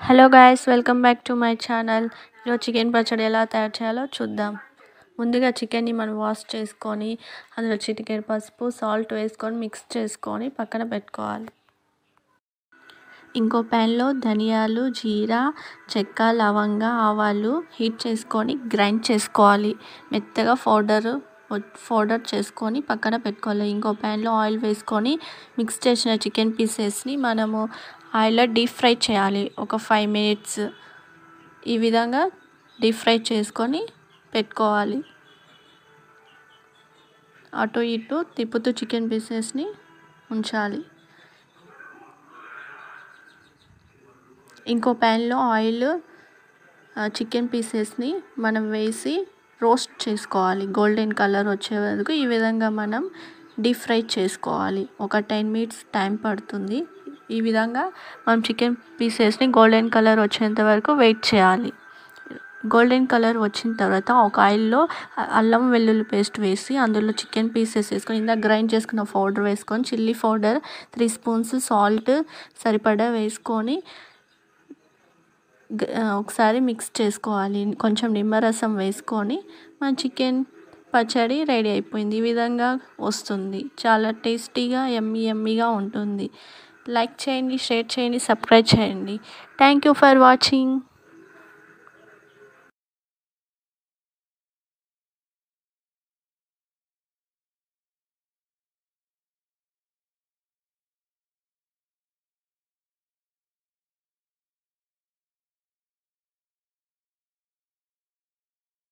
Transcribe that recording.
Hello guys, welcome back to my channel. ఈరోజు chicken పచ్చడి ఎలా తయారు చేయాలో చూద్దాం. ముందుగా చికెన్ని మనం వాష్ చేసుకొని అందులో చిటికెడు పసుపు, సాల్ట్ వేసుకొని మిక్స్ చేసుకొని పక్కన పెట్టుకోవాలి. ఇంకో ప్యాన్లో ధనియాలు, జీరా, చెక్క, లవంగ, ఆవాలు హీట్ చేసుకొని గ్రైండ్ చేసుకోవాలి. మెత్తగా పౌడర్ చేసుకొని పక్కన పెట్టుకోవాలి. ఇంకో ప్యాన్లో ఆయిల్ వేసుకొని మిక్స్ చేసిన చికెన్ పీసెస్ని మనము ఆయిల్లో డీప్ ఫ్రై చేయాలి. ఒక 5 minutes ఈ విధంగా డీప్ ఫ్రై చేసుకొని పెట్టుకోవాలి. అటు ఇటు తిప్పుతూ చికెన్ పీసెస్ని ఉంచాలి. ఇంకో ప్యాన్లో ఆయిల్ చికెన్ పీసెస్ని మనం వేసి రోస్ట్ చేసుకోవాలి. గోల్డెన్ కలర్ వచ్చే వరకు ఈ విధంగా మనం డీప్ ఫ్రై చేసుకోవాలి. ఒక 10 minutes టైం పడుతుంది. ఈ విధంగా మనం చికెన్ పీసెస్ని గోల్డెన్ కలర్ వచ్చేంత వరకు వెయిట్ చేయాలి. గోల్డెన్ కలర్ వచ్చిన తర్వాత ఒక ఆయిల్లో అల్లం వెల్లుల్లి పేస్ట్ వేసి అందులో చికెన్ పీసెస్ వేసుకొని ఇందాక గ్రైండ్ చేసుకున్న పౌడర్ వేసుకొని చిల్లీ పౌడర్ 3 spoons, సాల్ట్ సరిపడా వేసుకొని ఒకసారి మిక్స్ చేసుకోవాలి. కొంచెం నిమ్మరసం వేసుకొని మన చికెన్ పచ్చడి రెడీ అయిపోయింది. ఈ విధంగా వస్తుంది. చాలా టేస్టీగా యమ్మీగా ఉంటుంది. లైక్ చేయండి, షేర్ చేయండి, సబ్స్క్రైబ్ చేయండి. Thank you for watching.